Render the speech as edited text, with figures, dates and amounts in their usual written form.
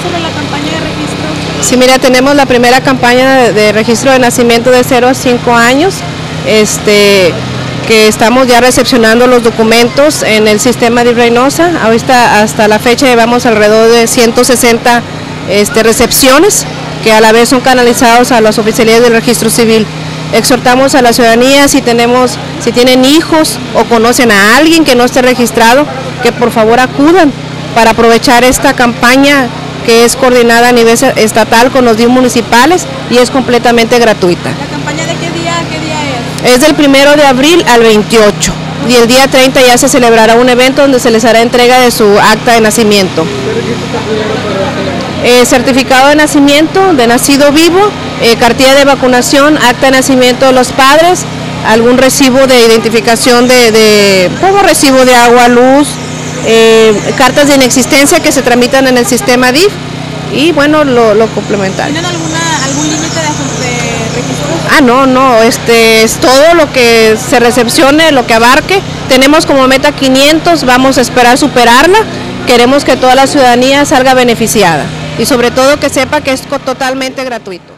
sobre la campaña de registro? Sí, mira, tenemos la primera campaña de registro de nacimiento de 0 a 5 años, que estamos ya recepcionando los documentos en el sistema de Reynosa. Ahorita hasta la fecha llevamos alrededor de 160 recepciones, que a la vez son canalizados a las oficialías del registro civil. Exhortamos a la ciudadanía, si tienen hijos o conocen a alguien que no esté registrado, que por favor acudan para aprovechar esta campaña que es coordinada a nivel estatal con los DIF municipales y es completamente gratuita. ¿La campaña de qué día es? Es del 1 de abril al 28 y el día 30 ya se celebrará un evento donde se les hará entrega de su acta de nacimiento. Certificado de nacimiento, de nacido vivo, cartilla de vacunación, acta de nacimiento de los padres, algún recibo de identificación como recibo de agua, luz, cartas de inexistencia que se tramitan en el sistema DIF y bueno, lo complementario. ¿Tienen algún límite de registro? No, es todo lo que se recepcione, lo que abarque. Tenemos como meta 500, vamos a esperar superarla. Queremos que toda la ciudadanía salga beneficiada y sobre todo que sepa que es totalmente gratuito.